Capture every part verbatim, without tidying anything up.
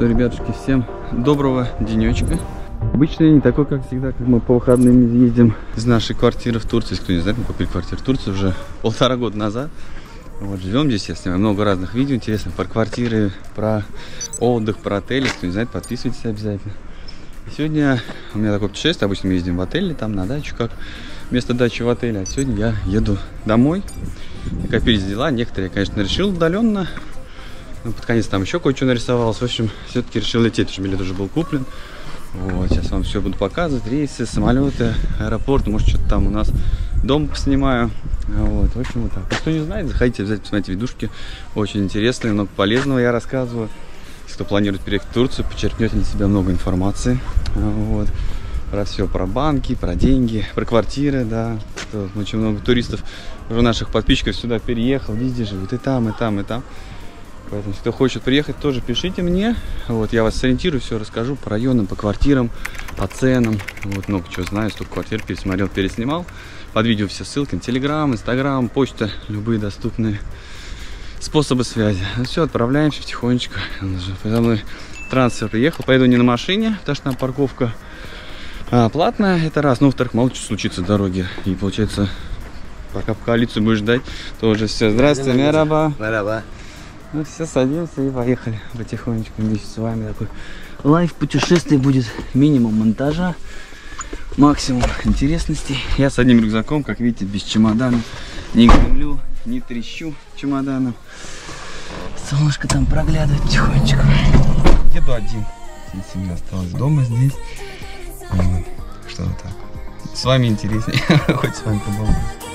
Что, ребятушки, всем доброго денечка. Обычно не такой, как всегда, как мы по выходным ездим из нашей квартиры в Турцию. Если кто не знает, мы купили квартиру в Турции уже полтора года назад. Вот, живем здесь, я снимаю много разных видео интересных про квартиры, про отдых, про отели. Кто не знает, подписывайтесь обязательно. И сегодня у меня такое путешествие. Обычно мы ездим в отеле, там на дачу, как вместо дачи в отеле. А сегодня я еду домой. Накопились дела. Некоторые я, конечно, решил удаленно. Но под конец там еще кое-что нарисовалось. В общем, все-таки решил лететь, потому что билет уже был куплен. Вот, сейчас вам все буду показывать. Рейсы, самолеты, аэропорт. Может, что-то там у нас дом поснимаю. Вот, в общем, вот так. Кто не знает, заходите, обязательно посмотрите видушки. Очень интересные, много полезного я рассказываю. Если кто планирует переехать в Турцию, подчеркнете для себя много информации. Вот. Про все, про банки, про деньги, про квартиры, да. Очень много туристов, уже наших подписчиков сюда переехал, везде живут и там, и там, и там. Поэтому, кто хочет приехать, тоже пишите мне. Вот, я вас сориентирую, все расскажу по районам, по квартирам, по ценам. Вот, много чего знаю, столько квартир пересмотрел, переснимал. Под видео все ссылки на Телеграм, Инстаграм, почта, любые доступные способы связи. Ну, все, отправляемся потихонечку. Подо мной трансфер приехал. Поеду не на машине, потому что там парковка а, платная, это раз. Ну, во-вторых, мало что случится в дороге. И получается, пока по коалицию будешь ждать, то уже все. Здравствуйте, мераба. Мераба. Ну все, садимся и поехали потихонечку вместе с вами. Такой лайф путешествие будет, минимум монтажа, максимум интересностей. Я с одним рюкзаком, как видите, без чемодана. Не гремлю, не трещу чемоданом. Солнышко там проглядывает потихонечку. Еду один. Семья осталась дома здесь. Вот. Что вот так. С вами интереснее. Хоть с вами поболтать.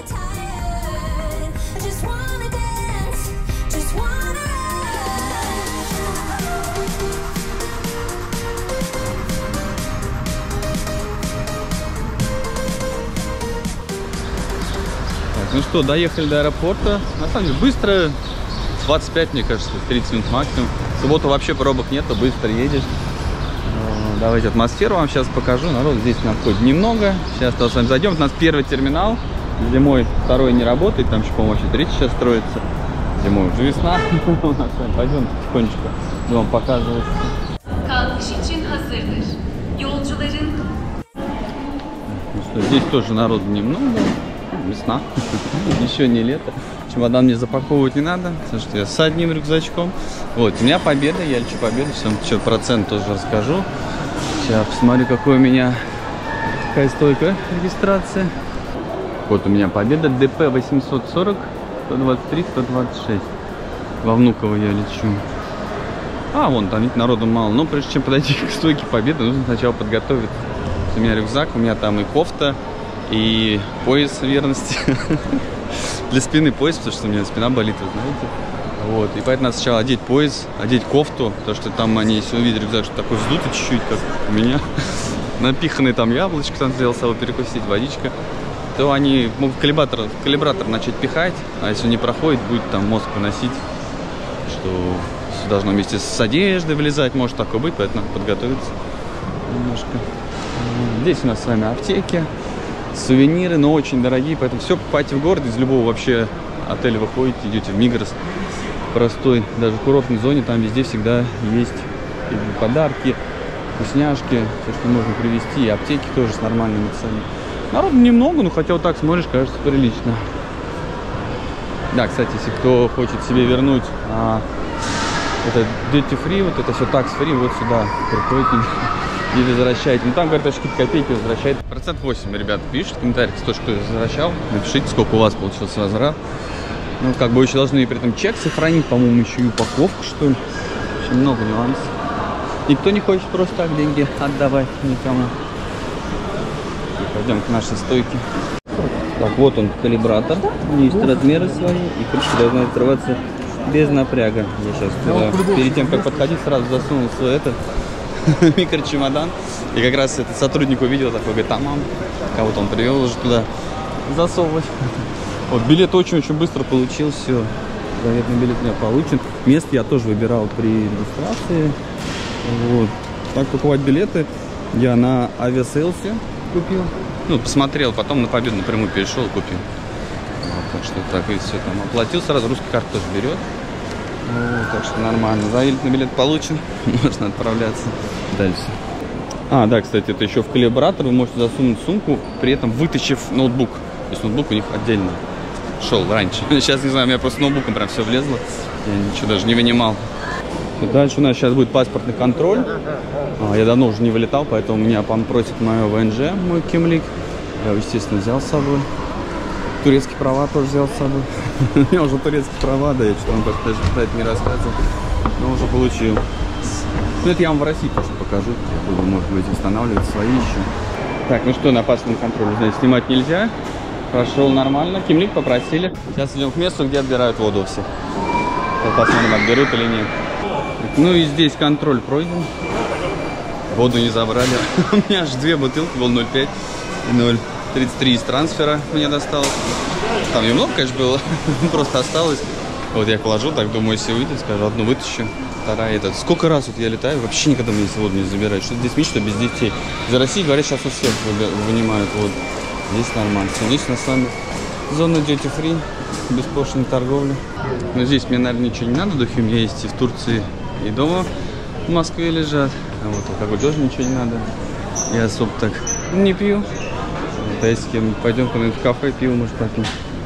Ну что, доехали до аэропорта. На самом деле быстро, двадцать пять, мне кажется, тридцать минут максимум. В субботу вообще пробок нету, быстро едешь. Давайте атмосферу вам сейчас покажу. Народ здесь на входе немного. Сейчас с вами зайдем. У нас первый терминал. Зимой второй не работает. Там еще, по-моему, вообще третий сейчас строится. Зимой уже весна. Пойдем потихонечку. Буду вам показывать. Ну что, здесь тоже народу немного. Весна, еще не лето. Чемодан мне запаковывать не надо, потому что я с одним рюкзачком. Вот, у меня победа, я лечу победу, всем что процент тоже расскажу. Сейчас посмотрю, какой у меня, какая стойка регистрации. Вот у меня победа ДП восемьсот сорок, сто двадцать три, сто двадцать шесть. Во Внуково я лечу. А, вон там ведь народу мало. Но прежде чем подойти к стойке победы, нужно сначала подготовиться. У меня рюкзак, у меня там и кофта, и пояс верности. Для спины пояс, потому что у меня спина болит, вы знаете. Вот. И поэтому надо сначала одеть пояс, одеть кофту, потому что там они, если увидят рюкзак, что такой вздутый чуть-чуть, как у меня, напиханный там яблочко, там взял с собой перекусить, водичка, то они могут калибратор, калибратор начать пихать, а если не проходит, будет там мозг выносить, что все должно вместе с одеждой влезать, может такое быть, поэтому надо подготовиться немножко. Здесь у нас с вами аптеки. Сувениры, но очень дорогие, поэтому все покупайте в городе, из любого вообще отеля выходите, идете в Мигрос, простой, даже в курортной зоне, там везде всегда есть и подарки, вкусняшки, все, что можно привезти, и аптеки тоже с нормальными ценами. Народу немного, но хотя вот так смотришь, кажется прилично. Да, кстати, если кто хочет себе вернуть а, это duty free, вот это все tax free, вот сюда приходите и возвращайте. Ну там, говорят, какие-то копейки возвращает. Процент восемь, ребят, пишут в комментариях, кто что возвращал. Напишите, сколько у вас получился возврат. Ну, как бы еще должны при этом чек сохранить, по-моему, еще и упаковку, что ли. Очень много нюансов. Никто не хочет просто так деньги отдавать никому. И пойдем к нашей стойке. Так, вот он, калибратор. Есть размеры свои, и крышка должна открываться без напряга. Я сейчас туда, перед тем, как подходить, сразу засунул свой этот микрочемодан. И как раз этот сотрудник увидел, такой, говорит, тамам. Кого-то он привел уже туда засовывать. Вот, билет очень-очень быстро получил, все. Заветный билет у меня получен. Место я тоже выбирал при регистрации. Вот. Так покупать билеты я на авиаселсе купил. Ну, посмотрел, потом на Победу напрямую перешел и купил. Вот, так что так, и все там оплатил сразу. Русский карт тоже берет. Вот, так что нормально. Заявительный билет получен, можно отправляться дальше. А, да, кстати, это еще в калибратор вы можете засунуть сумку, при этом вытащив ноутбук. То есть ноутбук у них отдельно шел раньше. Сейчас, не знаю, у меня просто ноутбуком прям все влезло. Я ничего даже не вынимал. Дальше у нас сейчас будет паспортный контроль. А, я давно уже не вылетал, поэтому меня пан просит мое ВНЖ, мой кимлик. Я, естественно, взял с собой. Турецкие права тоже взял с собой. У меня уже турецкие права, да, я что-то вам как-то даже про это не рассказывал. Но уже получил. Ну, это я вам в России просто покажу. Вы, может быть, устанавливать свои еще. Так, ну что, на паспортный контроль, знаете, снимать нельзя. Прошел нормально. Кимлик попросили. Сейчас идем к месту, где отбирают воду у всех. Посмотрим, отберут или нет. Ну и здесь контроль пройден. Воду не забрали. У меня аж две бутылки, был ноль пять и ноль тридцать три из трансфера мне досталось. Там немного, конечно, было. Просто осталось. Вот я положу, так думаю, если выйдет, скажу, одну вытащу. Вторая этот. Сколько раз вот я летаю, вообще никогда мне воду не забирают. Что здесь меньше, что без детей. За Россию, говорят, сейчас у всех вынимают воду. Здесь нормально. Здесь на самом зона duty free, беспошлинной торговли. Но здесь мне, наверное, ничего не надо. Духи у меня есть и в Турции, и дома в Москве лежат. А вот алкоголь тоже ничего не надо. Я особо так не пью. Вот, а если пойдем куда-нибудь в кафе, пиво может попить.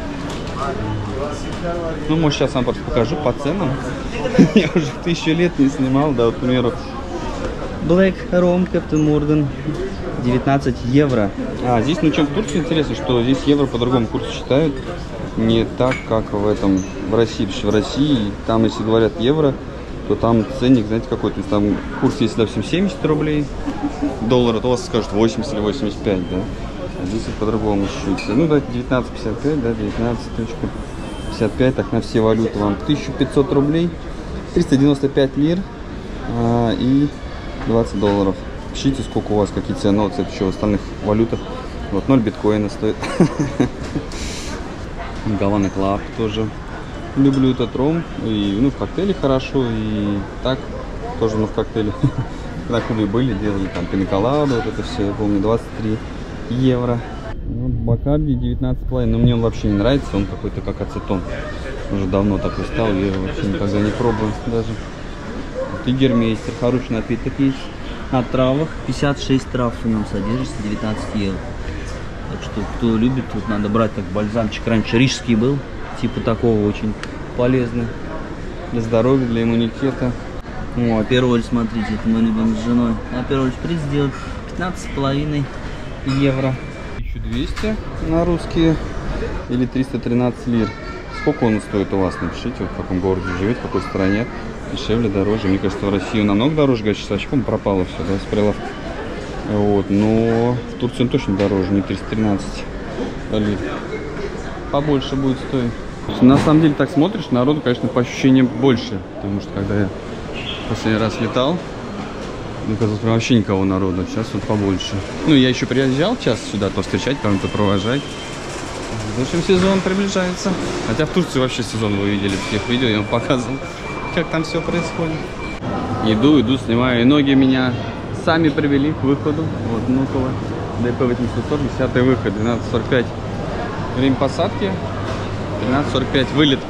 Ну, может, сейчас вам просто покажу по ценам. Я уже тысячу лет не снимал, да, вот, к примеру. Black Rum Captain Morgan девятнадцать евро. А, здесь, ну, чем в Турции интересно, что здесь евро по другому курсу считают. Не так, как в этом, в России. Потому что в России, там, если говорят евро, то там ценник, знаете, какой-то. То есть там курс, если, допустим, семьдесят рублей доллара, то у вас скажут восемьдесят или восемьдесят пять, да? А здесь и по-другому считается. Ну, да, девятнадцать пятьдесят пять, да, девятнадцать пятьдесят пять, так на все валюты вам тысяча пятьсот рублей, триста девяносто пять лир а, и двадцать долларов. Пишите, сколько у вас, какие цены, ну, вот это еще в остальных валютах. Вот ноль биткоина стоит. Гавана Клаб тоже. Люблю этот ром. И, ну, в коктейле хорошо, и так тоже, ну, в коктейле. Когда клубы были, делали там пиноколаду, вот это все, я помню, двадцать три евро. Вот Бакарди девятнадцать с половиной, но мне он вообще не нравится, он какой-то как ацетон. Уже давно такой стал, я его вообще никогда не пробую даже. Вот и Гермейстер, хороший напиток есть. На травах, пятьдесят шесть трав в нем содержится, девятнадцать евро. Так что, кто любит, вот надо брать как бальзамчик. Раньше рижский был, типа такого, очень полезный. Для здоровья, для иммунитета. О, апероль, смотрите, это мы любим с женой. Апероль шприц сделать пятнадцать с половиной евро. тысяча двести на русские или триста тринадцать лир. Сколько он стоит у вас? Напишите, вот в каком городе живете, в какой стране. Дешевле, дороже. Мне кажется, в России намного дороже. Говорят, сейчас очком пропало все, да, с прилавка. Вот, но в Турции он точно дороже, не триста тринадцать лир. Побольше будет стоить. На самом деле, так смотришь, народу, конечно, по ощущениям больше. Потому что, когда я последний раз летал, мне казалось, прям вообще никого народу. Сейчас вот побольше. Ну, я еще приезжал час сюда, то встречать, кого-то провожать. В общем, сезон приближается. Хотя в Турции вообще сезон вы видели в тех видео, я вам показывал, как там все происходит. Иду, иду, снимаю. И ноги меня сами привели к выходу. Вот, Внуково. ДП восемьсот сорок, десятый выход, двенадцать сорок пять. Время посадки, тринадцать сорок пять вылет.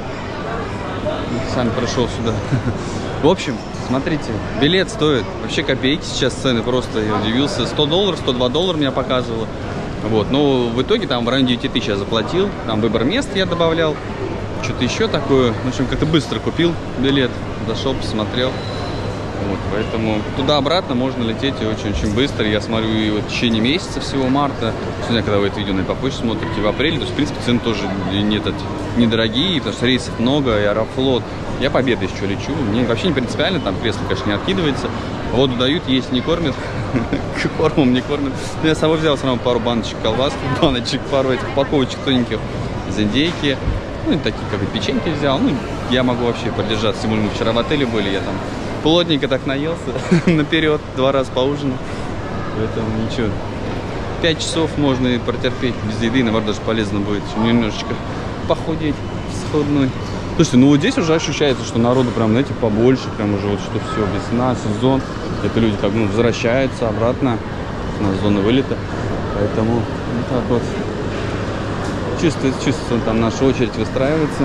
Сам пришел сюда. В общем, смотрите, билет стоит вообще копейки. Сейчас цены просто, я удивился. сто долларов, сто два доллара меня показывало. Вот, но в итоге там в районе девяти тысяч я заплатил. Там выбор мест я добавлял. Что-то еще такое. В общем, как-то быстро купил билет. Зашел, посмотрел. Вот, поэтому туда-обратно можно лететь очень-очень быстро. Я смотрю, и вот в течение месяца всего марта. Сегодня, когда вы это видео на попозже смотрите, в апреле, то есть, в принципе, цены тоже не этот, недорогие, потому что рейсов много, и Аэрофлот. Я Победа еще лечу. Мне вообще не принципиально, там кресло, конечно, не откидывается. Воду дают, есть не кормят. Кормом не кормят. Но я с собой взял все равно пару баночек колбаски, баночек, пару этих упаковочек тоненьких из индейки. Ну, и такие, как и печеньки взял. Ну, я могу вообще поддержаться. Тем более мы вчера в отеле были, я там плотненько так наелся наперед, два раза поужинал. Поэтому ничего. Пять часов можно и протерпеть без еды, наоборот, даже полезно будет немножечко похудеть сходной. Слушайте, ну вот здесь уже ощущается, что народу прям, знаете, побольше, прям уже вот что все, весна, сезон. Это люди как бы ну, возвращаются обратно на зону вылета. Поэтому вот так вот чувствуется, чувствуется, там наша очередь выстраивается.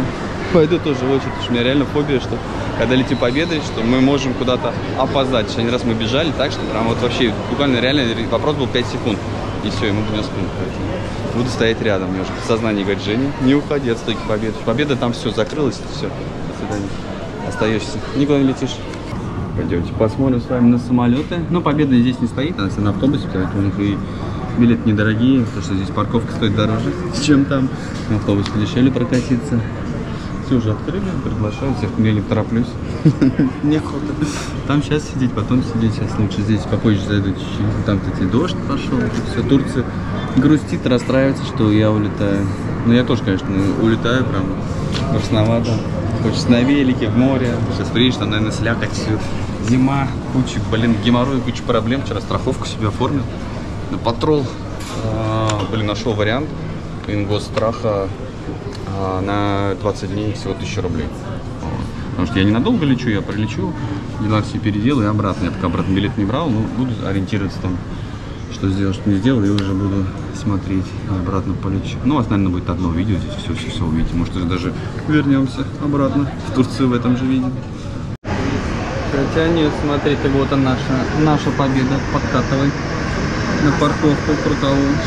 пойду тоже в очередь, потому что у меня реально фобия, что когда летим Победой, что мы можем куда-то опоздать. Один раз мы бежали так, что прям вот вообще буквально реально вопрос был пять секунд. И все, ему принес спину. Буду стоять рядом. Мне уже в сознании говорит: Женя, не уходи от стойки Победы. Победа, там все закрылось, все. До свидания. Остаешься. Никуда не летишь. Пойдемте посмотрим с вами на самолеты. Но Победа здесь не стоит, она на автобусе, поэтому у них и билеты недорогие, потому что здесь парковка стоит дороже, чем там. На автобус подешевле прокатиться. Все уже открыли, приглашают всех, я не тороплюсь. Неохота. Там сейчас сидеть, потом сидеть. Сейчас лучше здесь попозже зайду чуть-чуть. Там, кстати, дождь пошел. Все, Турция грустит, расстраивается, что я улетаю. Ну, я тоже, конечно, улетаю прям грустновато. Хочется на велике, в море. Сейчас приедешь, там, наверное, слякоть, все. Зима, куча, блин, геморрой, куча проблем. Вчера страховку себе оформил. На патрол. А, блин, нашел вариант. Ингосстраха а, на двадцать дней всего тысяча рублей. Потому что я ненадолго лечу, я прилечу, дела все переделаю и обратно. Я пока обратно билет не брал, но буду ориентироваться там, что сделал, что не сделал, и уже буду смотреть, обратно полечу. Ну, у вас, наверное, будет одно видео, здесь все-все-все увидите. Может, уже даже вернемся обратно в Турцию в этом же видео. Хотя нет, смотрите, вот она наша, наша Победа. Подкатывай на парковку крутовую.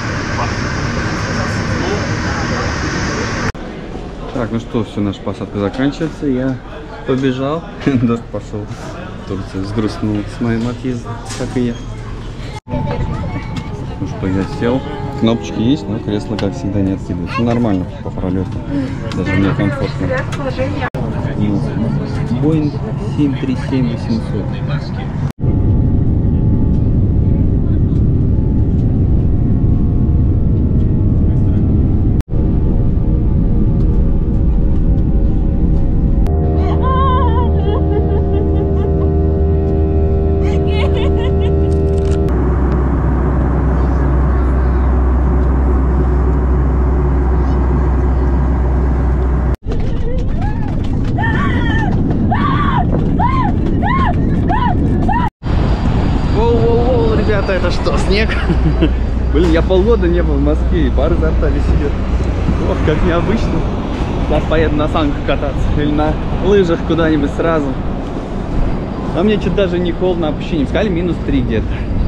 Так, ну что, все, наша посадка заканчивается. Я побежал. Дождь пошел. Турция сгрустнул с моим отъездом, как и я. Ну что, я сел. Кнопочки есть, но кресло, как всегда, не откидывается. Нормально по пролету. Даже мне комфортно. Боинг семь три семь восемьсот. Это что, снег? Блин, я полгода не был в Москве, и пары за рта висят. Ох, как необычно. Сейчас поеду на санках кататься или на лыжах куда-нибудь сразу. А мне что-то даже не холодно, а ощущение. Сказали минус три где-то.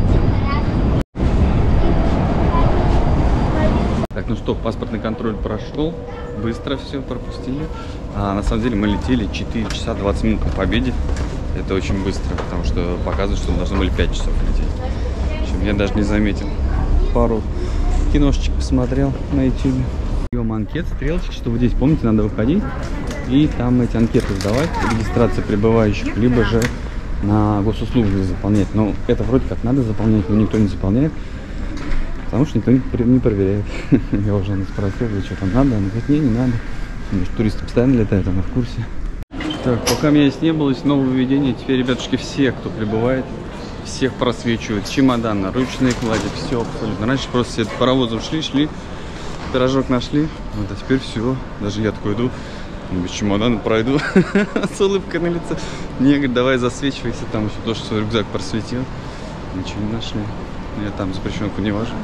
Так, ну что, паспортный контроль прошел. Быстро все пропустили. А на самом деле мы летели четыре часа двадцать минут по Победе. Это очень быстро, потому что показывает, что мы должны были пять часов лететь. Я даже не заметил. Пару киношечек посмотрел на ютубе. Прием анкет, стрелочки, что вот здесь, помните, надо выходить и там эти анкеты сдавать, регистрация прибывающих, либо же на госуслугу заполнять. Но это вроде как надо заполнять, но никто не заполняет, потому что никто не проверяет. Я уже не спросил, что там надо, она говорит, не, не надо. Туристы постоянно летают, она в курсе. Так, пока меня здесь не было, есть новое введение. Теперь, ребятушки, все, кто прибывает, всех просвечивают. Чемоданы, ручные клади, все абсолютно. Раньше просто все паровозом шли, шли, пирожок нашли. Вот, а теперь все. Даже я такой иду, без чемодана пройду с улыбкой на лице. Мне говорят, давай засвечивайся, там еще то, что свой рюкзак просветил. Ничего не нашли. Я там запрещенку не вожу.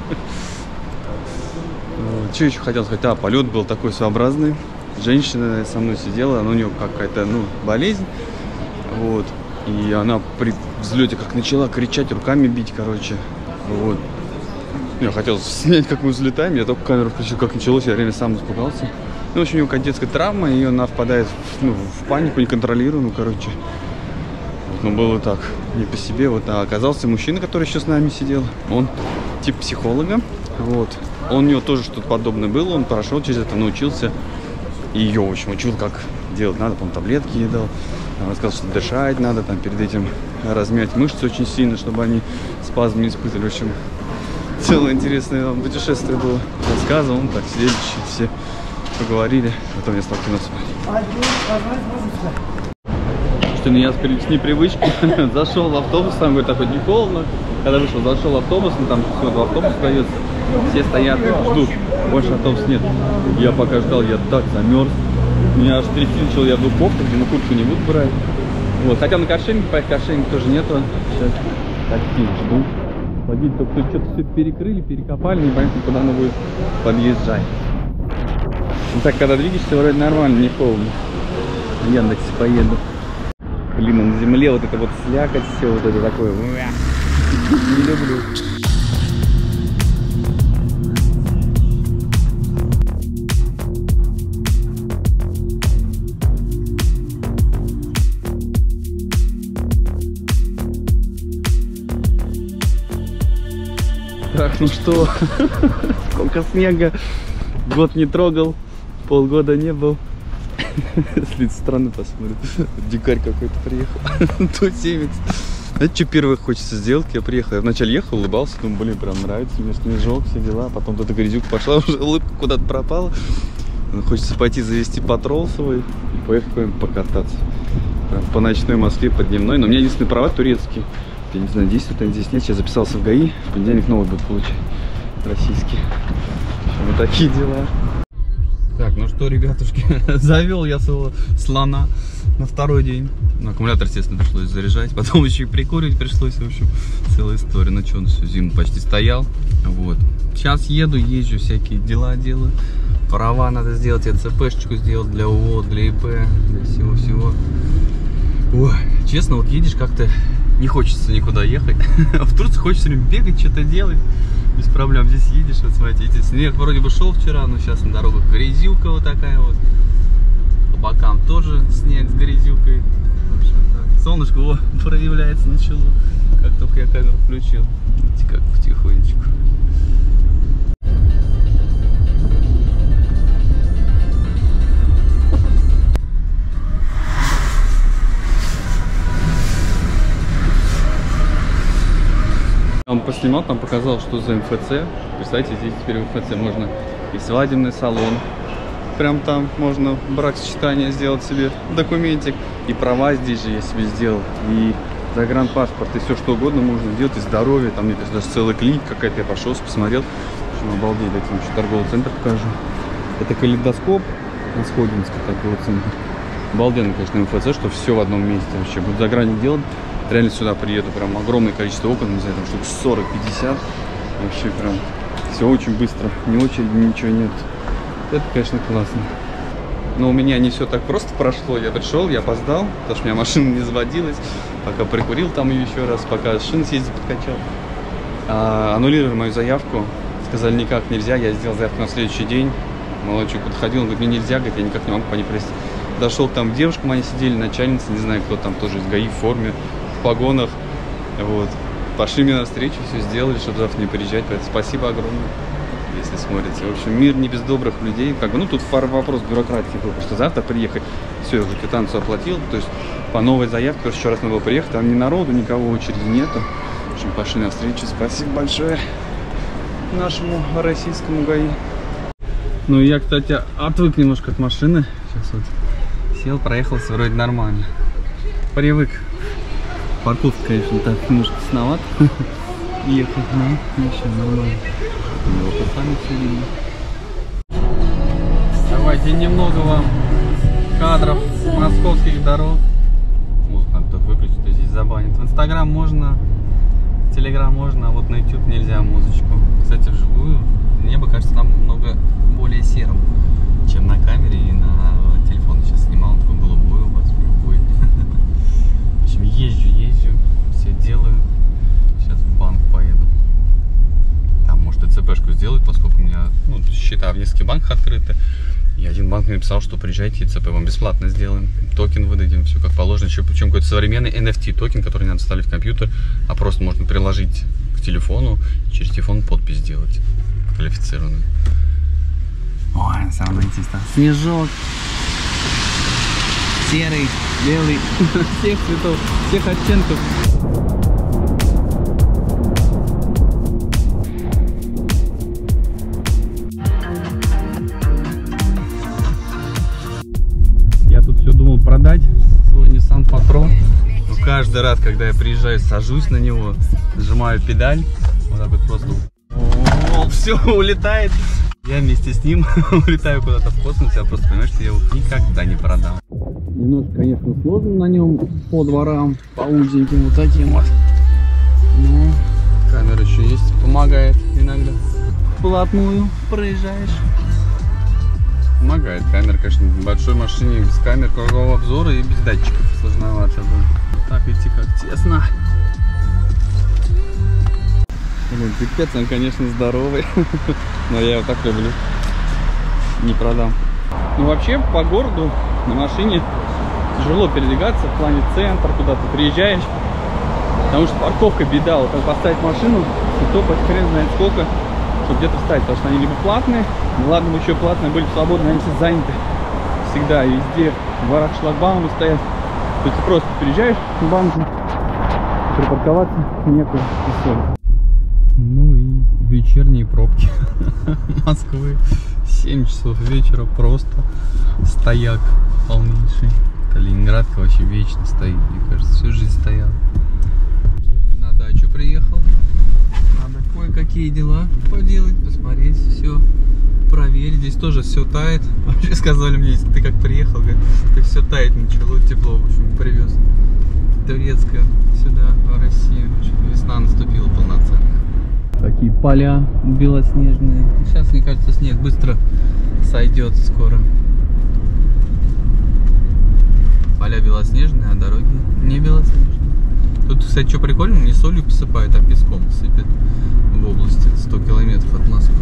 Что еще хотел сказать? А, полет был такой своеобразный. Женщина со мной сидела, она у нее какая-то, ну, болезнь. Вот. И она при взлете как начала кричать, руками бить, короче. Вот. Я хотел снять, как мы взлетаем. Я только камеру включил, как началось, я реально сам испугался. Ну, в общем, у него детская травма, и она впадает в, ну, в панику, неконтролируемую, короче. Вот, ну, было так, не по себе. Вот. А оказался мужчина, который еще с нами сидел. Он тип психолога. Вот. Он, у него тоже что-то подобное было. Он прошел через это, научился. И ее, в общем, учил, как делать надо. По-моему, таблетки ей дал. Он сказал, что дышать надо, там, перед этим размять мышцы очень сильно, чтобы они спазм не испытывали. В общем, целое интересное путешествие было. Рассказывал, он так сидели, все поговорили. Потом я стал кино смотреть. Что меня с непривычки зашел в автобус, там, говорит, такой, не холодно. Когда вышел, зашел в автобус, ну, там всего два автобуса остается. Все стоят, ждут, больше автобус нет. Я пока ждал, я так замерз. Меня аж трясти начал, я в духовке, где на куртку не буду брать. Вот, хотя на кошельнике, поехать кошельник тоже нету. Сейчас такие жду. Водитель только что-то все перекрыли, перекопали, непонятно, куда оно будет подъезжать. Ну, так, когда двигаешься, вроде нормально, не холодно. На Яндексе поеду. Блин, а на земле вот это вот слякоть, все вот это такое. Не люблю. Так, ну что, сколько снега, год не трогал, полгода не был. С лица страны посмотрю, дикарь какой-то приехал, тусевец. Знаете, что первое хочется сделать? Я приехал, я вначале ехал, улыбался, думаю, блин, прям нравится мне снежок, все дела. Потом тут грязюка пошла, уже улыбка куда-то пропала. Хочется пойти завести патрол свой и поехать куда-нибудь покататься. Прям по ночной Москве, по дневной. Но у меня единственный права турецкий. Я не знаю, действует они здесь, нет. Сейчас записался в ГАИ, в понедельник новый буду получать. Российский. Вот такие дела. Так, ну что, ребятушки, завел я своего слона на второй день. Ну, аккумулятор, естественно, пришлось заряжать. Потом еще и прикуривать пришлось, в общем, целая история. Ну что, он всю зиму почти стоял. Вот. Сейчас еду, езжу, всякие дела делаю. Права надо сделать, я ЦПшечку сделать для ООО, для ИП, для всего-всего. Ой, честно, вот едешь как-то... Не хочется никуда ехать. А в Турции хочется бегать, что-то делать. Без проблем. Здесь едешь, вот смотрите, снег вроде бы шел вчера, но сейчас на дорогах грязюка вот такая вот. По бокам тоже снег с грязюкой. В общем, так. Солнышко о, проявляется, начало. Как только я камеру включил. Видите, как потихонечку. Он поснимал, там показал, что за МФЦ. Представляете, здесь теперь в МФЦ можно и свадебный салон. Прям там можно бракосочетание сделать себе, документик. И права здесь же я себе сделал. И загранпаспорт, и все что угодно можно сделать. И здоровье, там мне кажется, даже целый клиник какая-то. Я пошел, посмотрел. В общем, обалдеть, дайте вам еще торговый центр покажу. Это калейдоскоп на Сходинской торговый центр. Обалденно, конечно, МФЦ, что все в одном месте. Вообще буду загранник делать. Реально сюда приеду, прям огромное количество окон, не знаю, там штук сорок-пятьдесят. Вообще прям все очень быстро, ни очереди, ничего нет. Это, конечно, классно. Но у меня не все так просто прошло. Я пришел, я опоздал, потому что у меня машина не заводилась. Пока прикурил там ее еще раз, пока шин съездил, подкачал. А, аннулировали мою заявку. Сказали, никак нельзя. Я сделал заявку на следующий день. Молодчик подходил, он говорит, мне нельзя, говорит, я никак не могу по ней пройти. Дошел там к девушкам, они сидели, начальница, не знаю, кто там тоже из ГАИ в форме, в погонах. Вот. Пошли мне навстречу, все сделали, чтобы завтра не приезжать. Поэтому спасибо огромное, если смотрите. В общем, мир не без добрых людей. Как бы, ну, тут вопрос бюрократии был, что завтра приехать. Все, я уже квитанцию оплатил. То есть по новой заявке, потому что еще раз надо было приехать, там ни народу, никого, очереди нету. В общем, пошли навстречу. Спасибо большое нашему российскому ГАИ. Ну, я, кстати, отвык немножко от машины. Сейчас вот сел, проехался, вроде нормально. Привык. Парковка, конечно, так немножко тесновато ехать, но еще нормально. Вот, сами все видно. Давайте немного вам кадров московских дорог. Музыку надо тут выключить, то здесь забанит. В Инстаграм можно, в Телеграм можно, а вот на YouTube нельзя музычку. Кстати, вживую небо кажется намного более серым, чем на камере и на телефоне. Сейчас снимал, такое голубое у вас, голубой. В общем, езжу, езжу, все делаю. Сейчас в банк поеду. Там, может, и ЦПшку сделать, поскольку у меня, ну, счета в нескольких банках открыты. И один банк мне написал, что приезжайте, и ЦП вам бесплатно сделаем. Токен выдадим, все как положено. Еще причем какой-то современный эн эф ти токен, который не надо вставить в компьютер, а просто можно приложить к телефону, через телефон подпись сделать квалифицированную. Ой, самое интересное. Снежок. Серый, белый, всех цветов, всех оттенков. Я тут все думал продать свой Nissan Patrol. Но каждый раз, когда я приезжаю, сажусь на него, нажимаю педаль, вот так вот просто, о, все улетает. Я вместе с ним улетаю куда-то в космос, я просто понимаю, что я его никогда не продам. Немножко, конечно, сложно на нем по дворам, по узеньким вот таким вот. Но камера еще есть, помогает иногда. Вплотную проезжаешь. Помогает камера, конечно, в большой машине без камер кругового обзора и без датчиков сложновато будет. Так идти как тесно. Блин, пипец, он, конечно, здоровый, но я его так люблю. Не продам. Ну, вообще, по городу на машине тяжело передвигаться в плане центра, куда ты приезжаешь. Потому что парковка беда. Вот как поставить машину и топать хрен знает сколько, чтобы где-то встать. Потому что они либо платные, ну ладно, мы еще платные были свободные, они все заняты. Всегда и везде. В дворах шлагбаумы стоят. То есть ты просто приезжаешь в банку, припарковаться некуда и все. Ну и вечерние пробки Москвы. семь часов вечера просто стояк полнейший. Калининградка вообще вечно стоит, мне кажется, всю жизнь стоял. На дачу приехал. Надо кое-какие дела поделать, посмотреть, все проверить. Здесь тоже все тает. Вообще сказали мне, если ты как приехал, говорит, ты все тает начало, тепло, в общем, привез. Турецкая сюда, в Россию. В общем, весна наступила полноценная. Такие поля белоснежные. Сейчас, мне кажется, снег быстро сойдет скоро. Поля белоснежные, а дороги не белоснежные. Тут, кстати, что прикольно, не солью посыпают, а песком сыпят в области сто километров от Москвы.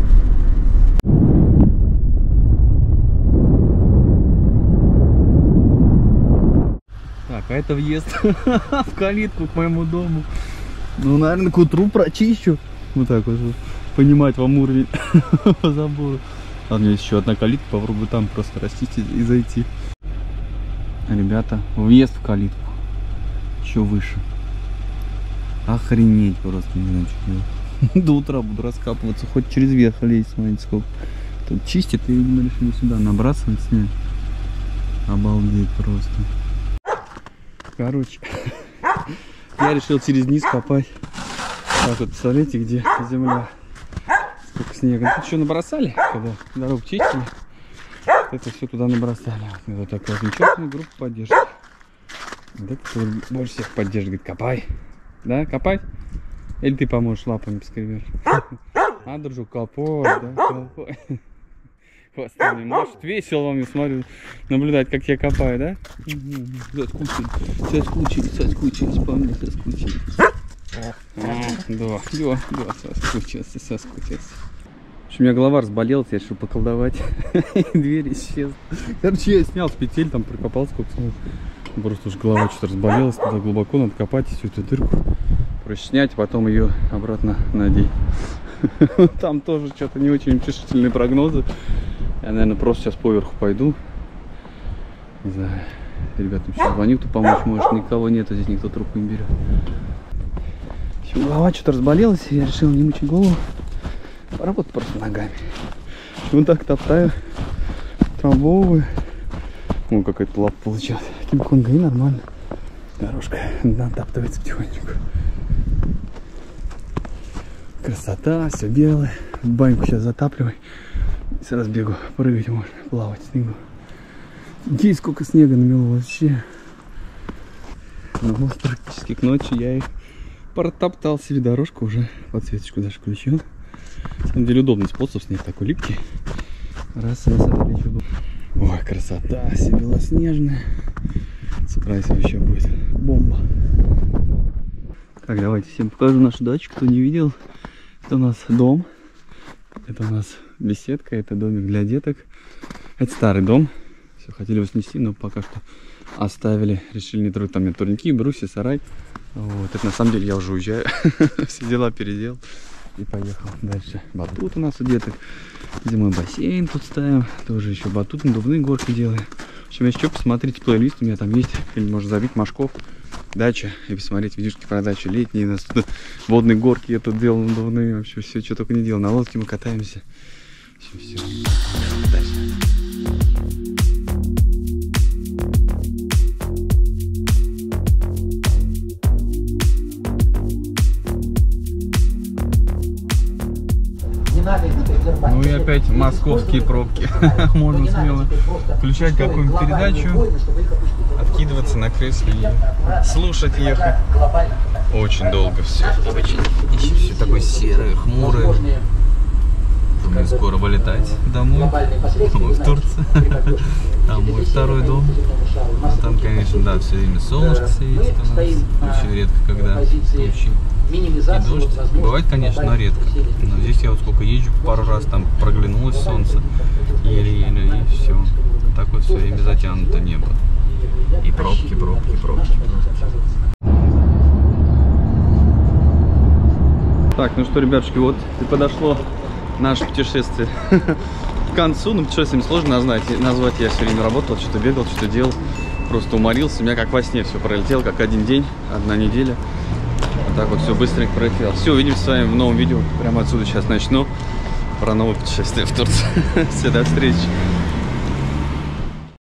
Так, а это въезд в калитку к моему дому. Ну, наверное, к утру прочищу. Вот так вот, понимать вам уровень по забору. А у меня есть еще одна калитка, попробую там просто расчистить и зайти. Ребята, въезд в калитку еще выше. Охренеть просто, не знаю, что делать. До утра буду раскапываться, хоть через верх лезть, смотрите сколько. Тут чистит, и, видимо, решили сюда набрасывать снег. Обалдеть просто. Короче, я решил через низ копать. Так вот, представляете, где земля. Сколько снега. Тут еще набросали, когда дорогу чистили. Это все туда набросали. Вот такая нечетная группа поддержки. Да, кто больше всех поддерживает. Говорит, копай. Да, копать? Или ты поможешь лапами поскребешь? А, дружок, копай, да, копай. Хвостами машет. Весело вам, я смотрю, наблюдать, как я копаю, да? Соскучились, соскучились, соскучились, по мне соскучились. А, да, да, да, соскучился, соскучился. В общем, у меня голова разболелась, я решил поколдовать. Дверь исчезла. Короче, я снял с петель, там прикопал сколько смог. Просто уж голова что-то разболелась, туда глубоко надо копать всю эту дырку. Проще снять, потом ее обратно надеть. Там тоже что-то не очень утешительные прогнозы. Я, наверное, просто сейчас поверху пойду. Не знаю, ребятам сейчас звоню, кто помочь может. Никого нету, здесь никто трубку не берет. В общем, голова что-то разболелась, и я решил не мучить голову. Поработать просто ногами. Вот так топтаю, трамбовываю. О, какая-то лапа получилась. Кинг-конга, и нормально. Дорожка натаптывается потихонечку. Красота, все белое. Баньку сейчас затапливай. И сразу бегу, прыгать можно, плавать в снегу. Здесь сколько снега намело вообще. Но вот практически к ночи я их протоптал себе дорожку, уже подсветочку даже включил. На самом деле удобный способ, снег такой липкий. Раз, раз, отвлечь удобно. Ой, красота, все белоснежная. С утра если еще будет бомба. Так, давайте всем покажу нашу дачу, кто не видел. Это у нас дом. Это у нас беседка, это домик для деток. Это старый дом. Все, хотели его снести, но пока что оставили. Решили не трогать. Там нет турники, брусья, сарай. Вот, это на самом деле я уже уезжаю. Все дела переделал. И поехал дальше. Батут у нас у деток. Зимой бассейн тут ставим. Тоже еще батут, надувные горки делаем. В общем, если что, посмотрите плейлист. У меня там есть. Или можно забить Машков. Дача. И посмотреть видюшки про дачу. Летние у нас тут водные горки. Я тут делал надувные. Вообще все, что только не делал. На лодке мы катаемся. Все, все. Дальше. Ну и опять московские пробки. Можно смело включать какую-нибудь передачу, откидываться на кресле и слушать, ехать. Очень долго все. Очень. Еще все такое серое, хмурое. Думаю, скоро вылетать домой, в Турцию. Там мой второй дом. А там, конечно, да, все время солнышко светит у нас. Очень редко, когда тучи и дождь. Бывает, конечно, но редко. Но здесь я вот сколько езжу, пару раз там проглянулось солнце. Еле-еле, и все. Так вот все время затянуто небо. И пробки, пробки, пробки, пробки. Так, ну что, ребятушки, вот и подошло наше путешествие к концу. Ну, путешествием сложно назвать. назвать. Я все время работал, что-то бегал, что-то делал. Просто уморился. У меня как во сне все пролетело, как один день, одна неделя. Вот так вот все быстренько пролетело. Все, увидимся с вами в новом видео. Прямо отсюда сейчас начну. Про новое путешествие в Турцию. Все, до встречи.